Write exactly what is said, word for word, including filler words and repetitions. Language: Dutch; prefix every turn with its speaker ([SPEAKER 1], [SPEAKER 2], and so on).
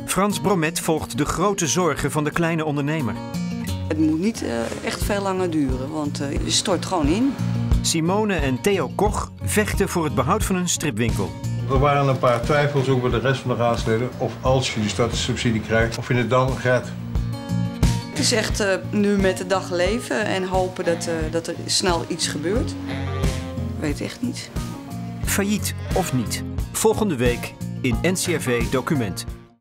[SPEAKER 1] Frans Bromet volgt de grote zorgen van de kleine ondernemer.
[SPEAKER 2] Het moet niet uh, echt veel langer duren, want uh, je stort gewoon in.
[SPEAKER 1] Simone en Theo Koch vechten voor het behoud van hun stripwinkel.
[SPEAKER 3] Er waren een paar twijfels ook bij de rest van de raadsleden of als je die stadssubsidie krijgt, of je het dan redt.
[SPEAKER 2] Het is echt uh, nu met de dag leven en hopen dat, uh, dat er snel iets gebeurt. Ik weet echt niet.
[SPEAKER 1] Failliet of niet? Volgende week in N C R V Document.